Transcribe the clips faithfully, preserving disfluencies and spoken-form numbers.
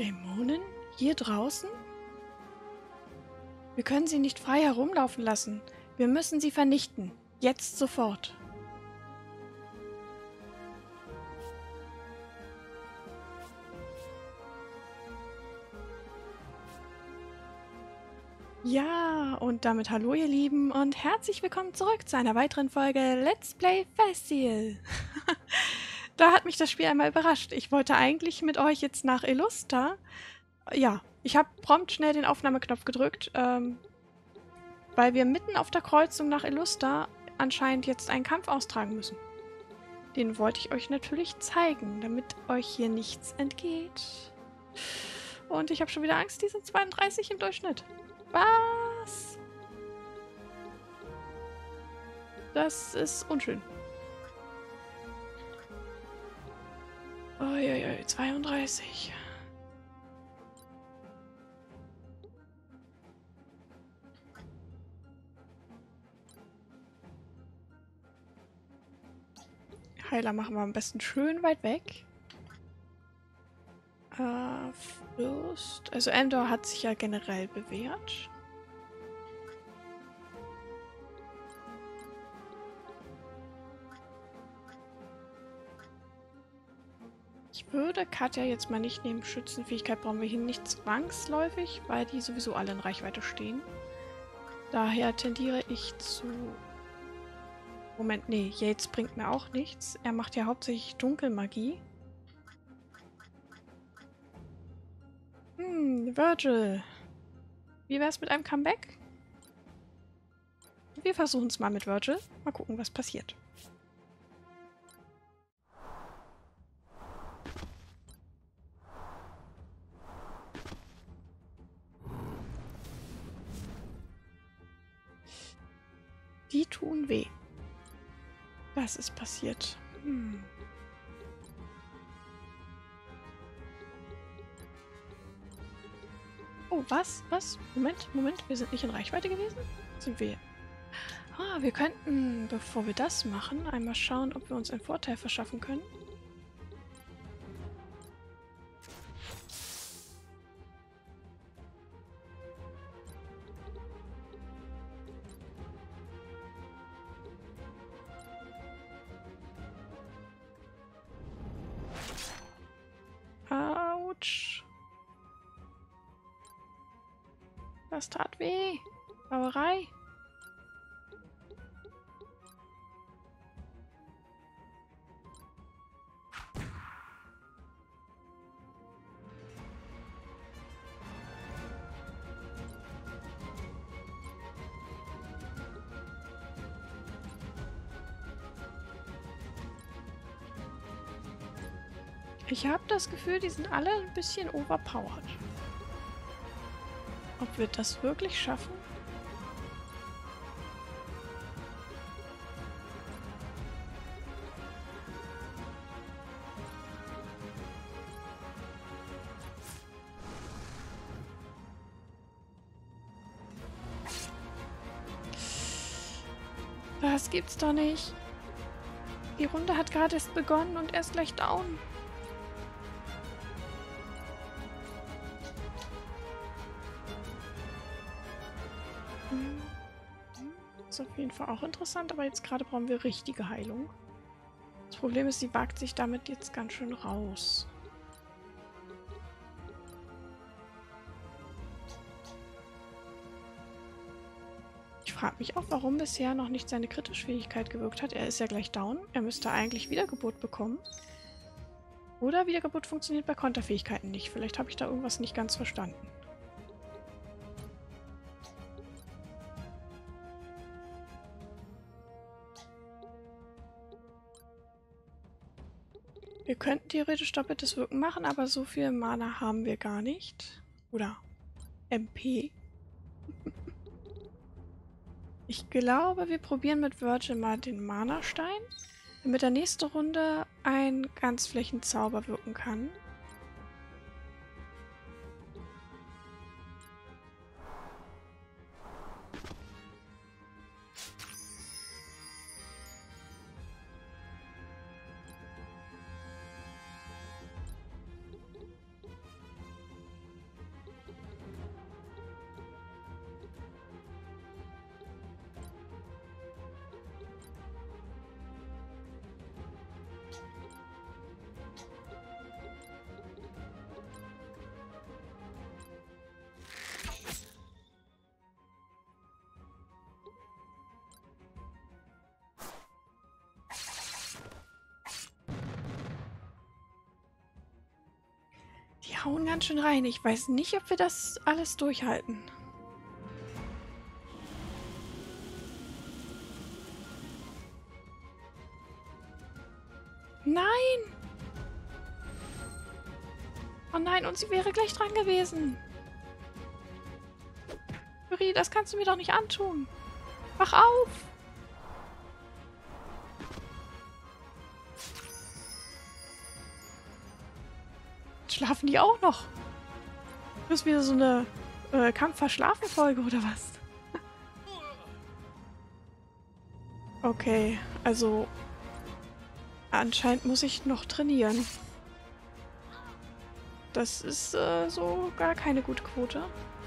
Dämonen? Hier draußen? Wir können sie nicht frei herumlaufen lassen. Wir müssen sie vernichten. Jetzt sofort. Ja, und damit hallo ihr Lieben und herzlich willkommen zurück zu einer weiteren Folge Let's Play Festival. Da hat mich das Spiel einmal überrascht. Ich wollte eigentlich mit euch jetzt nach Illusta. Ja, ich habe prompt schnell den Aufnahmeknopf gedrückt, ähm, weil wir mitten auf der Kreuzung nach Illusta anscheinend jetzt einen Kampf austragen müssen. Den wollte ich euch natürlich zeigen, damit euch hier nichts entgeht. Und ich habe schon wieder Angst, die sind zweiunddreißig im Durchschnitt. Was? Das ist unschön. Uiuiui, zweiunddreißig. Heiler machen wir am besten schön weit weg. Äh, Fürst. Also Endor hat sich ja generell bewährt. Ich würde Katja jetzt mal nicht nehmen. Schützenfähigkeit brauchen wir hier nicht zwangsläufig, weil die sowieso alle in Reichweite stehen. Daher tendiere ich zu... Moment, nee, Yates bringt mir auch nichts. Er macht ja hauptsächlich Dunkelmagie. Hm, Virgil. Wie wär's mit einem Comeback? Wir versuchen es mal mit Virgil. Mal gucken, was passiert. Die tun weh. Was ist passiert? Hm. Oh, was? Was? Moment, Moment. Wir sind nicht in Reichweite gewesen? Sind wir? Ah, wir könnten, bevor wir das machen, einmal schauen, ob wir uns einen Vorteil verschaffen können. Autsch. Das tat weh. Sauerei. Ich habe das Gefühl, die sind alle ein bisschen overpowered. Ob wir das wirklich schaffen? Das gibt's doch nicht. Die Runde hat gerade erst begonnen und er ist gleich down. Ist auf jeden Fall auch interessant, aber jetzt gerade brauchen wir richtige Heilung. Das Problem ist, sie wagt sich damit jetzt ganz schön raus. Ich frage mich auch, warum bisher noch nicht seine kritische Fähigkeit gewirkt hat. Er ist ja gleich down. Er müsste eigentlich Wiedergeburt bekommen. Oder Wiedergeburt funktioniert bei Konterfähigkeiten nicht. Vielleicht habe ich da irgendwas nicht ganz verstanden. Wir könnten theoretisch doppeltes Wirken machen, aber so viel Mana haben wir gar nicht. Oder M P. Ich glaube, wir probieren mit Virgil mal den Mana-Stein, damit er nächste Runde ein Ganzflächenzauber wirken kann. hauen ganz schön rein. Ich weiß nicht, ob wir das alles durchhalten. Nein! Oh nein, und sie wäre gleich dran gewesen. Yuri, das kannst du mir doch nicht antun. Wach auf! Schlafen die auch noch? Das ist wieder so eine äh, Kampf-Verschlafen-Folge oder was? Okay, also anscheinend muss ich noch trainieren. Das ist äh, so gar keine gute Quote.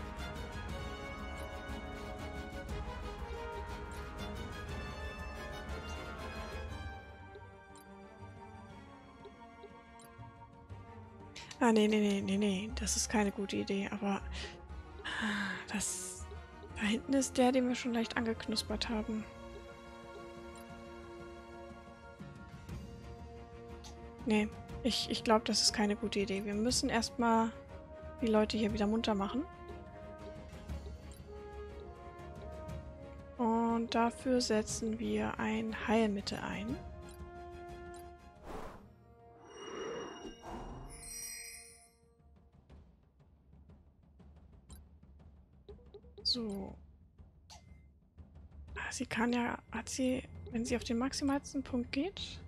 Ah, nee, nee, nee, nee, nee. Das ist keine gute Idee, aber das... Da hinten ist der, den wir schon leicht angeknuspert haben. Nee, ich, ich glaube, das ist keine gute Idee. Wir müssen erstmal die Leute hier wieder munter machen. Und dafür setzen wir ein Heilmittel ein. So. Sie kann ja, hat sie, wenn sie auf den maximalsten Punkt geht,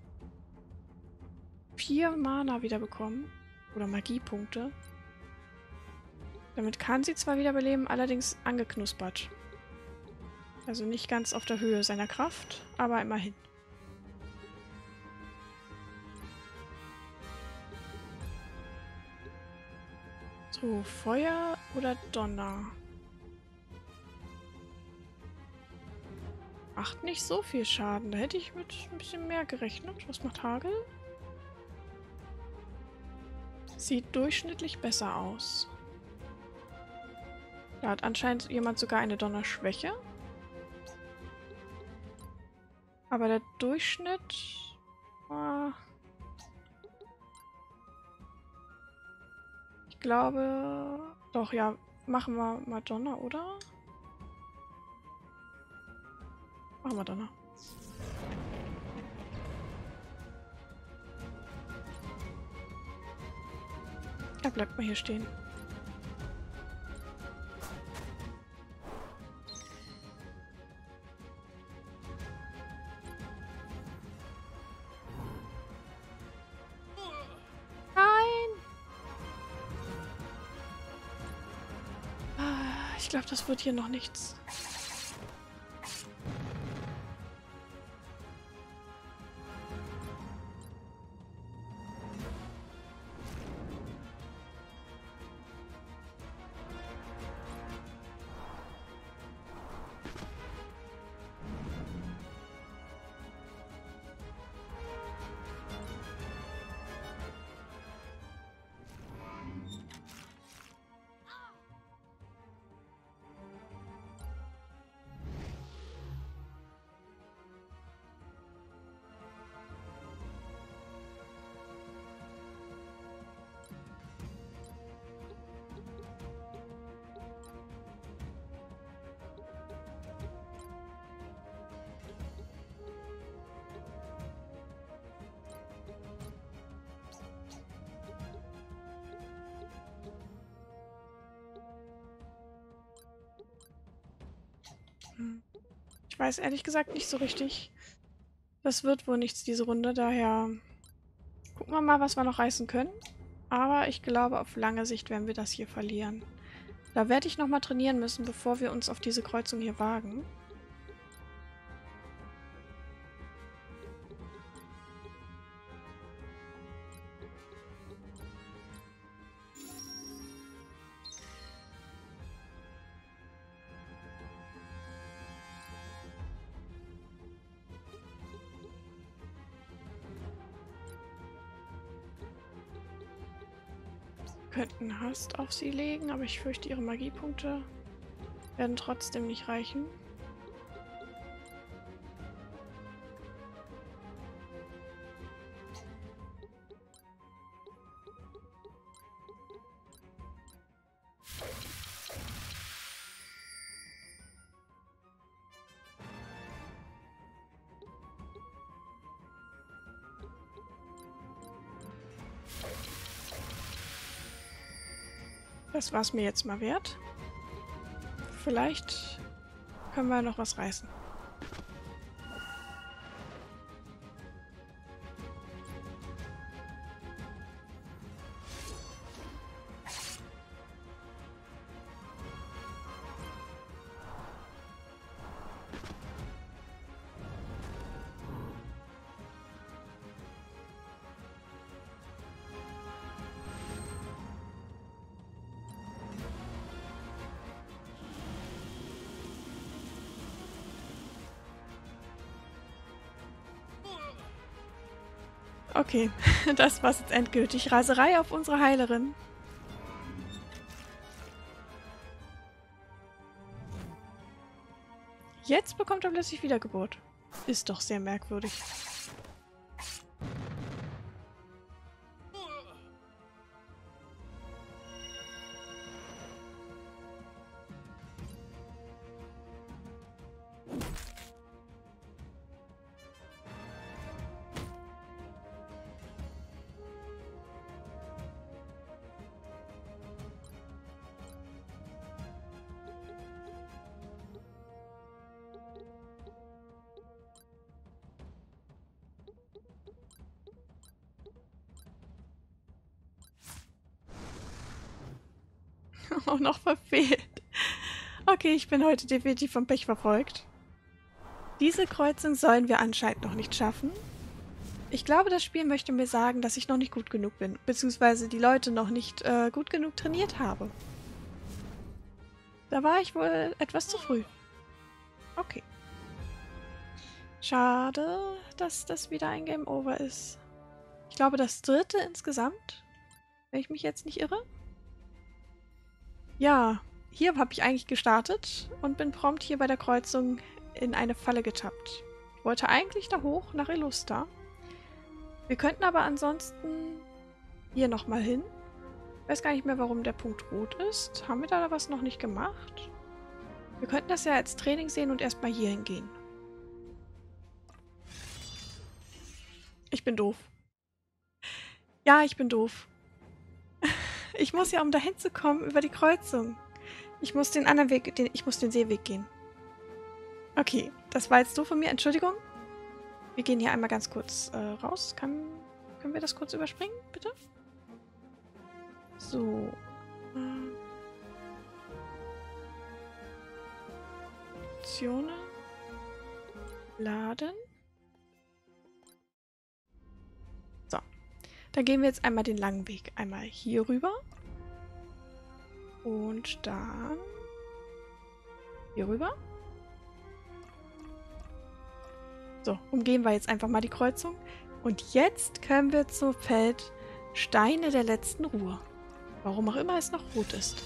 vier Mana wieder bekommen. Oder Magiepunkte. Damit kann sie zwar wiederbeleben, allerdings angeknuspert. Also nicht ganz auf der Höhe seiner Kraft, aber immerhin. So, Feuer oder Donner? Macht nicht so viel Schaden. Da hätte ich mit ein bisschen mehr gerechnet. Was macht Hagel? Sieht durchschnittlich besser aus. Da hat anscheinend jemand sogar eine Donnerschwäche. Aber der Durchschnitt... Ah, ich glaube... Doch, ja. Machen wir mal Donner, oder? Machen wir Donner. Er bleibt mal hier stehen. Ich glaube, das wird hier noch nichts. Ich weiß ehrlich gesagt nicht so richtig. Das wird wohl nichts diese Runde, daher gucken wir mal, was wir noch reißen können. Aber ich glaube, auf lange Sicht werden wir das hier verlieren. Da werde ich nochmal trainieren müssen, bevor wir uns auf diese Kreuzung hier wagen. Könnten Hast auf sie legen, aber ich fürchte, ihre Magiepunkte werden trotzdem nicht reichen. Das war es mir jetzt mal wert. Vielleicht können wir noch was reißen. Okay, das war's jetzt endgültig. Raserei auf unsere Heilerin. Jetzt bekommt er plötzlich Wiedergeburt. Ist doch sehr merkwürdig. Auch noch verfehlt. Okay, ich bin heute definitiv vom Pech verfolgt. Diese Kreuzung sollen wir anscheinend noch nicht schaffen. Ich glaube, das Spiel möchte mir sagen, dass ich noch nicht gut genug bin, beziehungsweise die Leute noch nicht äh, gut genug trainiert habe. Da war ich wohl etwas zu früh. Okay. Schade, dass das wieder ein Game Over ist. Ich glaube, das dritte insgesamt, wenn ich mich jetzt nicht irre. Ja, hier habe ich eigentlich gestartet und bin prompt hier bei der Kreuzung in eine Falle getappt. Ich wollte eigentlich da hoch nach Illusta. Wir könnten aber ansonsten hier nochmal hin. Ich weiß gar nicht mehr, warum der Punkt rot ist. Haben wir da was noch nicht gemacht? Wir könnten das ja als Training sehen und erstmal hier hingehen. Ich bin doof. Ja, ich bin doof. Ich muss ja, um dahin zu kommen, über die Kreuzung. Ich muss den anderen Weg, den, ich muss den Seeweg gehen. Okay, das war jetzt doof von mir. Entschuldigung. Wir gehen hier einmal ganz kurz äh, raus. Kann, können wir das kurz überspringen, bitte? So. Äh, Optionen. Laden. So. Dann gehen wir jetzt einmal den langen Weg. Einmal hier rüber. Und dann hier rüber. So, umgehen wir jetzt einfach mal die Kreuzung. Und jetzt können wir zum Feld Steine der letzten Ruhe. Warum auch immer es noch rot ist.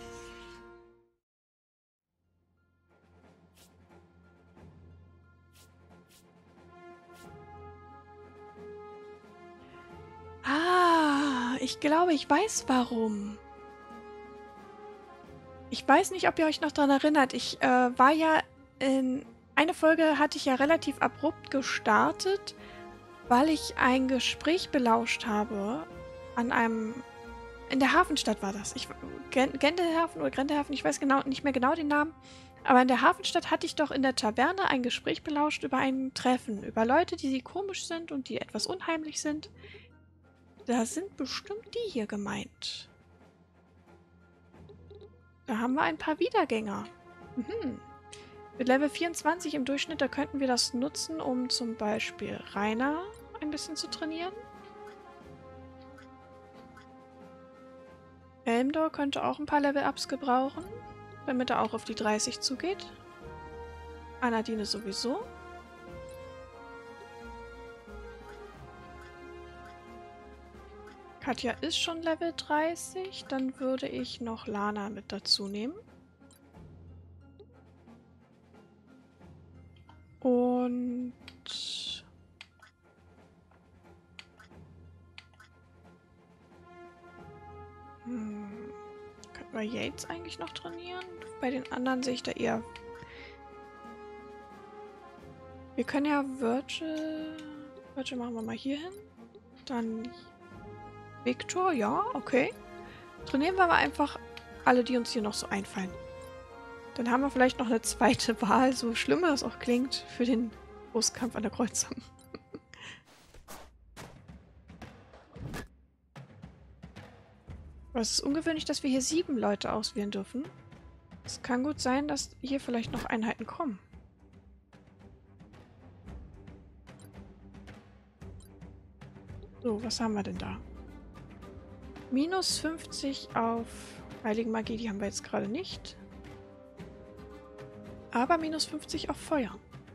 Ah, ich glaube, ich weiß warum. Ich weiß nicht, ob ihr euch noch daran erinnert. Ich äh, war ja in... Eine Folge hatte ich ja relativ abrupt gestartet, weil ich ein Gespräch belauscht habe an einem... In der Hafenstadt war das. Ich, Gendehafen oder Grendehafen, ich weiß genau, nicht mehr genau den Namen. Aber in der Hafenstadt hatte ich doch in der Taverne ein Gespräch belauscht über ein Treffen. Über Leute, die komisch sind und die etwas unheimlich sind. Da sind bestimmt die hier gemeint. Da haben wir ein paar Wiedergänger. Mhm. Mit Level vierundzwanzig im Durchschnitt, da könnten wir das nutzen, um zum Beispiel Rainer ein bisschen zu trainieren. Elmdor könnte auch ein paar Level-Ups gebrauchen, damit er auch auf die dreißig zugeht. Anadine sowieso. Katja ist schon Level dreißig, dann würde ich noch Lana mit dazu nehmen. Und... Hm, könnten wir Yates eigentlich noch trainieren? Bei den anderen sehe ich da eher... Wir können ja Virgil... Virgil machen wir mal hier hin. Dann... Victor, ja, okay. Trainieren wir aber einfach alle, die uns hier noch so einfallen. Dann haben wir vielleicht noch eine zweite Wahl, so schlimm das auch klingt, für den Großkampf an der Kreuzung. Aber es ist ungewöhnlich, dass wir hier sieben Leute auswählen dürfen. Es kann gut sein, dass hier vielleicht noch Einheiten kommen. So, was haben wir denn da? Minus fünfzig auf Heilige Magie, die haben wir jetzt gerade nicht. Aber minus fünfzig auf Feuer.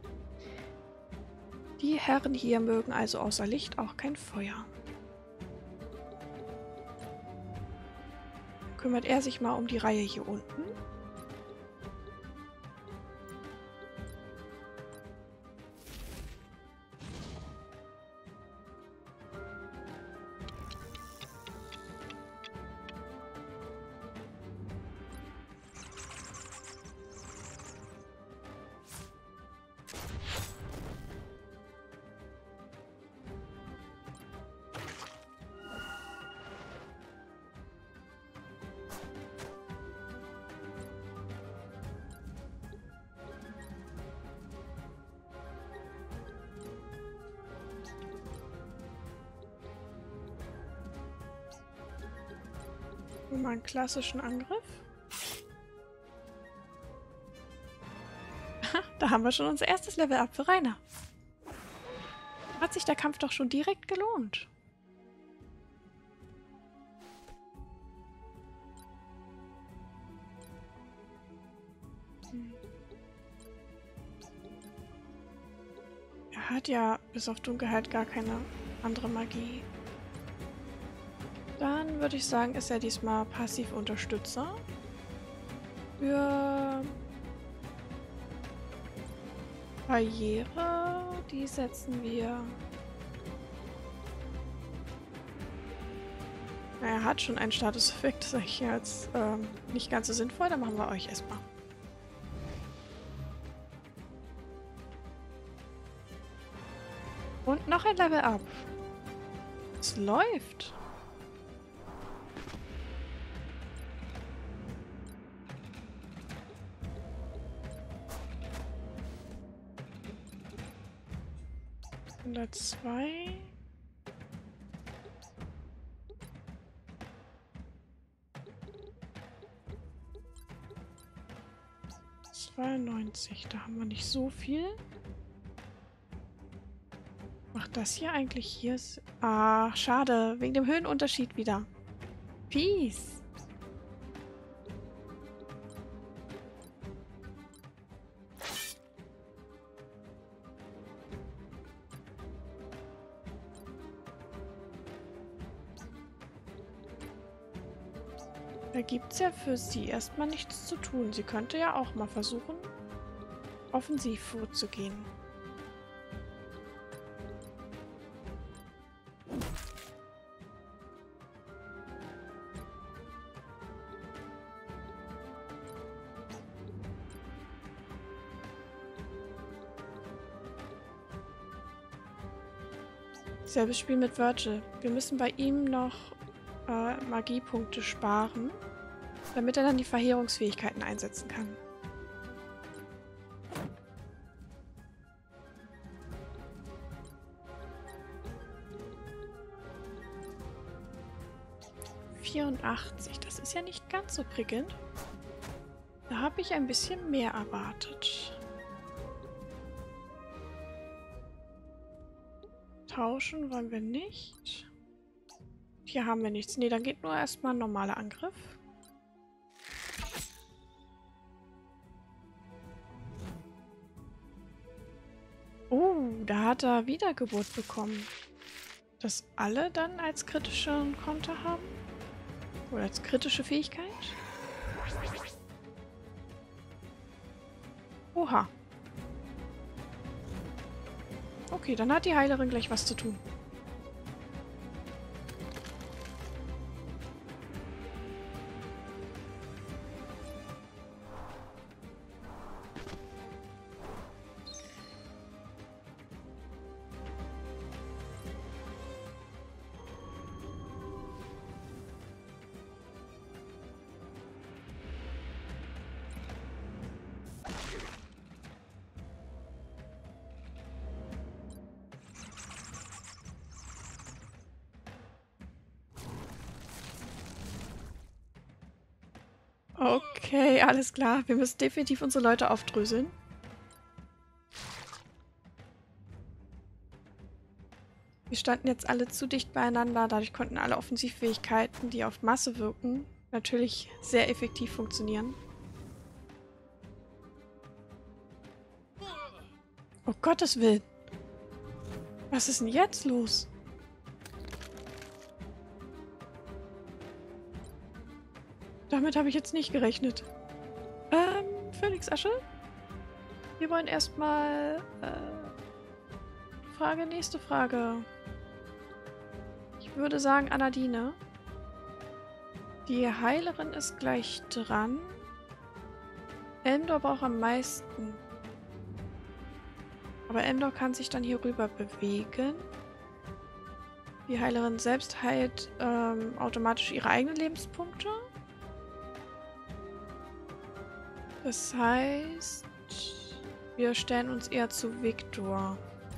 Die Herren hier mögen also außer Licht auch kein Feuer. Kümmert er sich mal um die Reihe hier unten. Mal einen klassischen Angriff. Da haben wir schon unser erstes Level up für Rainer. Hat sich der Kampf doch schon direkt gelohnt. Hm. Er hat ja bis auf Dunkelheit gar keine andere Magie. Dann würde ich sagen, ist er diesmal Passiv-Unterstützer. Für Barriere, die setzen wir... Na, er hat schon einen Statuseffekt, sage ich jetzt ähm, nicht ganz so sinnvoll, dann machen wir euch erstmal. Und noch ein Level up. Es läuft. hundertzwei. zweiundneunzig, da haben wir nicht so viel. Macht das hier eigentlich hier? Ah, schade. Wegen dem Höhenunterschied wieder. Peace. Da gibt es ja für sie erstmal nichts zu tun. Sie könnte ja auch mal versuchen, offensiv vorzugehen. Selbes Spiel mit Virgil. Wir müssen bei ihm noch äh, Magiepunkte sparen, damit er dann die Verheerungsfähigkeiten einsetzen kann. vierundachtzig, das ist ja nicht ganz so prickelnd. Da habe ich ein bisschen mehr erwartet. Tauschen wollen wir nicht. Hier haben wir nichts. Ne, dann geht nur erstmal ein normaler Angriff. Oh, da hat er Wiedergeburt bekommen. Dass alle dann als kritischen Konter haben? Oder als kritische Fähigkeit? Oha. Okay, dann hat die Heilerin gleich was zu tun. Okay, alles klar. Wir müssen definitiv unsere Leute aufdröseln. Wir standen jetzt alle zu dicht beieinander. Dadurch konnten alle Offensivfähigkeiten, die auf Masse wirken, natürlich sehr effektiv funktionieren. Oh Gottes Willen. Was ist denn jetzt los? Damit habe ich jetzt nicht gerechnet. Ähm, Phönixasche? Wir wollen erstmal... Äh, Frage, nächste Frage. Ich würde sagen Anadine. Die Heilerin ist gleich dran. Elmdor braucht am meisten. Aber Elmdor kann sich dann hier rüber bewegen. Die Heilerin selbst heilt ähm, automatisch ihre eigenen Lebenspunkte. Das heißt, wir stellen uns eher zu Viktor.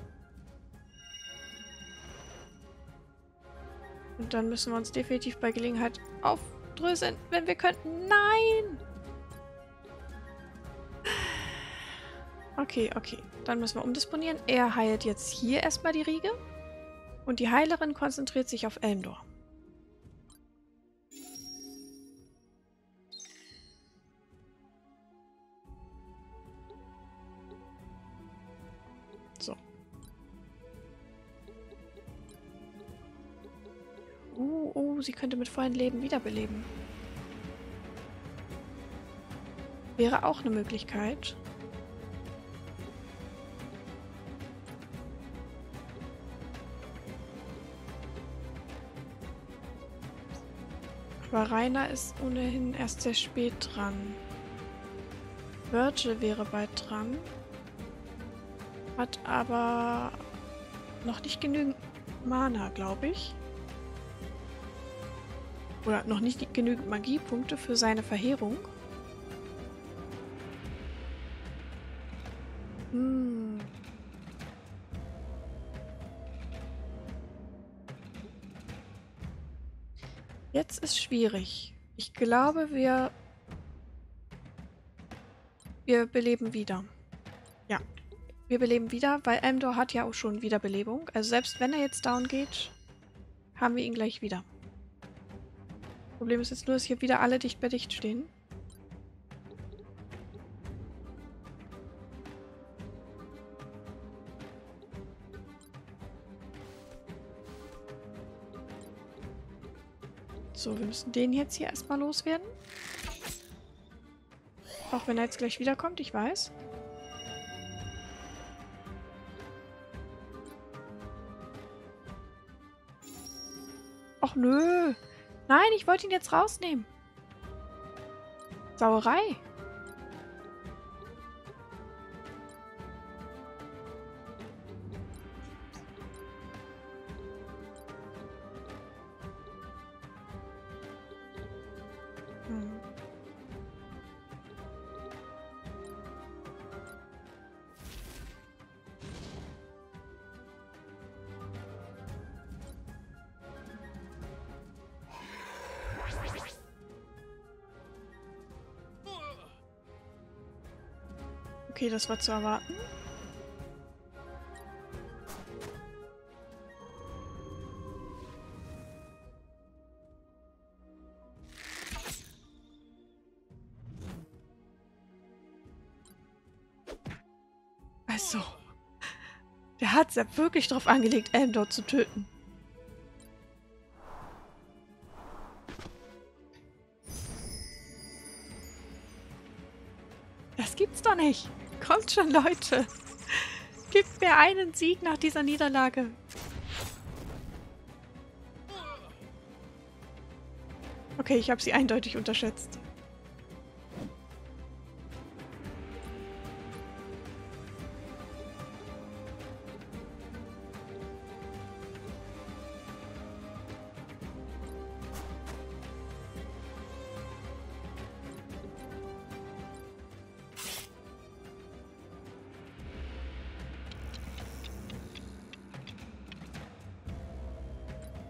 Und dann müssen wir uns definitiv bei Gelegenheit aufdröseln, wenn wir könnten. Nein! Okay, okay. Dann müssen wir umdisponieren. Er heilt jetzt hier erstmal die Riege. Und die Heilerin konzentriert sich auf Elmdor. So. Oh, oh, sie könnte mit vollen Leben wiederbeleben. Wäre auch eine Möglichkeit. Aber Rainer ist ohnehin erst sehr spät dran. Virgil wäre bald dran. Hat aber noch nicht genügend Mana, glaube ich. Oder noch nicht genügend Magiepunkte für seine Verheerung. Hm. Jetzt ist schwierig. Ich glaube, wir... Wir beleben wieder. Ja. Wir beleben wieder, weil Elmdor hat ja auch schon Wiederbelebung. Also selbst wenn er jetzt down geht, haben wir ihn gleich wieder. Problem ist jetzt nur, dass hier wieder alle dicht bei dicht stehen. So, wir müssen den jetzt hier erstmal loswerden. Auch wenn er jetzt gleich wiederkommt, ich weiß. Och nö. Nein, ich wollte ihn jetzt rausnehmen. Sauerei. Hm. Okay, das war zu erwarten. Also, der hat es ja wirklich drauf angelegt, Elmdor zu töten. Das gibt's doch nicht. Kommt schon, Leute. Gebt mir einen Sieg nach dieser Niederlage. Okay, ich habe sie eindeutig unterschätzt.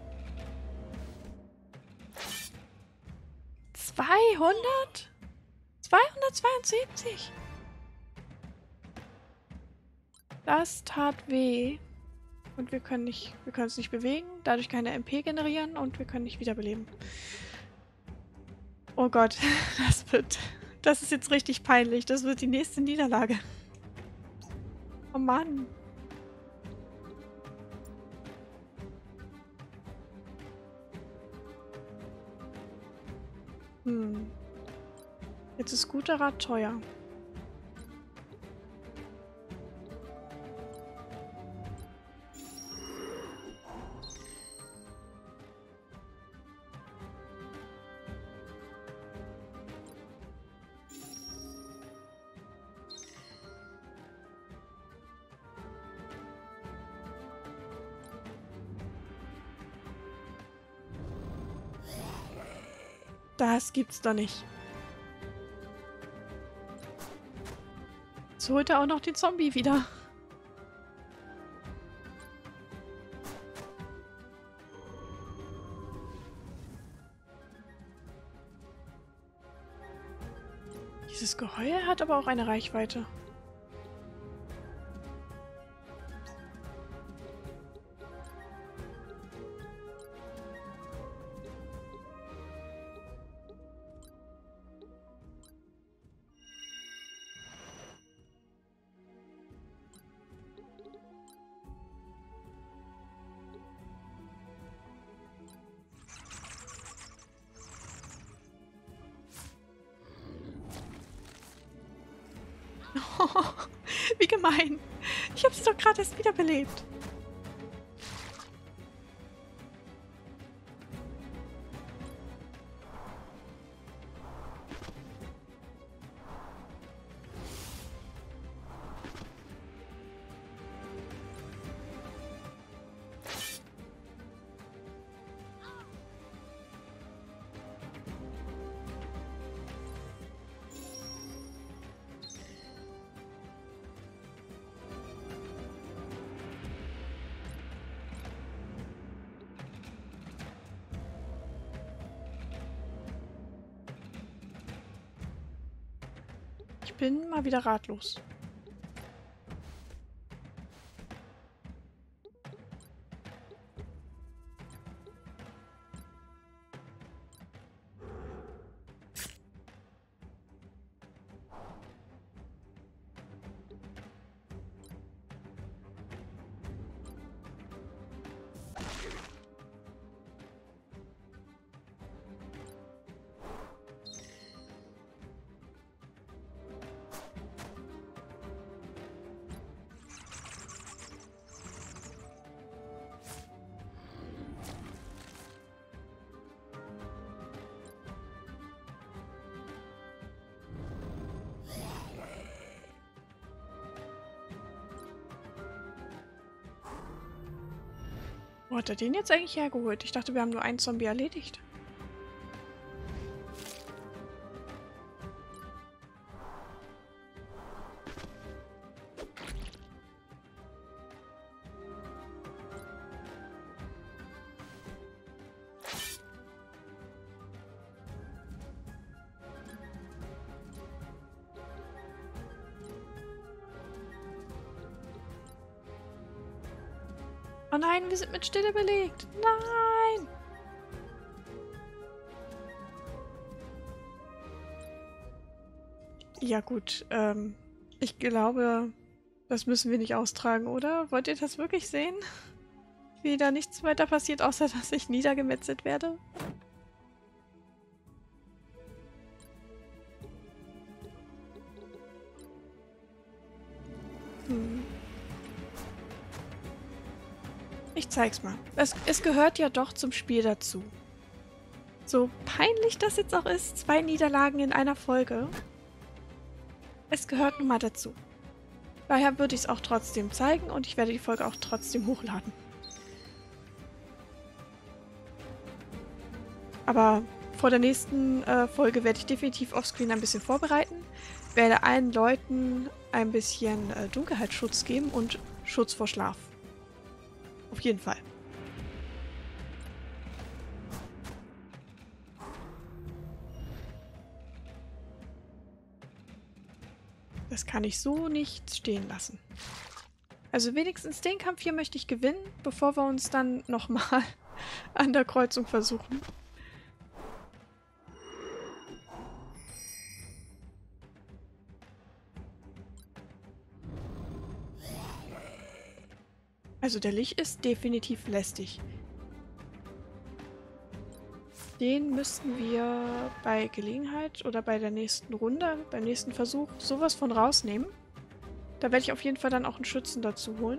zweihundert? hundertzweiundsiebzig! Das tat weh. Und wir können nicht, wir können uns nicht bewegen, dadurch keine M P generieren und wir können nicht wiederbeleben. Oh Gott, das wird... Das ist jetzt richtig peinlich. Das wird die nächste Niederlage. Oh Mann. Hm. Jetzt ist guter Rat teuer. Das gibt's doch nicht. Jetzt holt er auch noch den Zombie wieder. Dieses Geheuer hat aber auch eine Reichweite. Wie gemein. Ich habe sie doch gerade erst wiederbelebt. Ich bin mal wieder ratlos. Wo hat er den jetzt eigentlich hergeholt? Ich dachte, wir haben nur einen Zombie erledigt. Oh nein, wir sind mit Stille belegt. Nein! Ja gut, ähm, ich glaube, das müssen wir nicht austragen, oder? Wollt ihr das wirklich sehen? Wie da nichts weiter passiert, außer dass ich niedergemetzelt werde? Hm. Ich zeig's mal. Es, es gehört ja doch zum Spiel dazu. So peinlich das jetzt auch ist, zwei Niederlagen in einer Folge. Es gehört nun mal dazu. Daher würde ich es auch trotzdem zeigen und ich werde die Folge auch trotzdem hochladen. Aber vor der nächsten äh, Folge werde ich definitiv offscreen ein bisschen vorbereiten, werde allen Leuten ein bisschen äh, Dunkelheitsschutz geben und Schutz vor Schlaf. Auf jeden Fall. Das kann ich so nicht stehen lassen. Also wenigstens den Kampf hier möchte ich gewinnen, bevor wir uns dann nochmal an der Kreuzung versuchen. Also der Lich ist definitiv lästig. Den müssten wir bei Gelegenheit oder bei der nächsten Runde, beim nächsten Versuch, sowas von rausnehmen. Da werde ich auf jeden Fall dann auch einen Schützen dazu holen.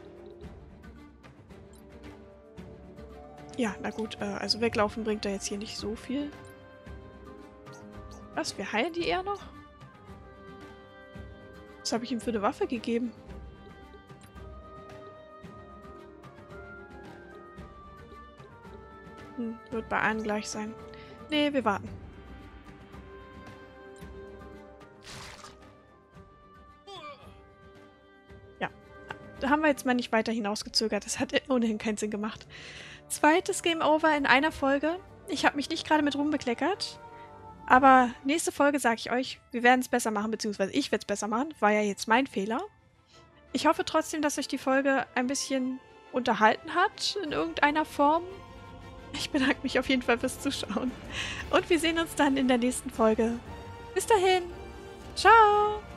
Ja, na gut, äh, also weglaufen bringt da jetzt hier nicht so viel. Was, wir heilen die eher noch? Was habe ich ihm für eine Waffe gegeben? Hm, wird bei allen gleich sein. Nee, wir warten. Ja, da haben wir jetzt mal nicht weiter hinausgezögert. Das hat ohnehin keinen Sinn gemacht. Zweites Game Over in einer Folge. Ich habe mich nicht gerade mit rumbekleckert. Aber nächste Folge sage ich euch, wir werden es besser machen, beziehungsweise ich werde es besser machen. War ja jetzt mein Fehler. Ich hoffe trotzdem, dass euch die Folge ein bisschen unterhalten hat in irgendeiner Form. Ich bedanke mich auf jeden Fall fürs Zuschauen. Und wir sehen uns dann in der nächsten Folge. Bis dahin. Ciao.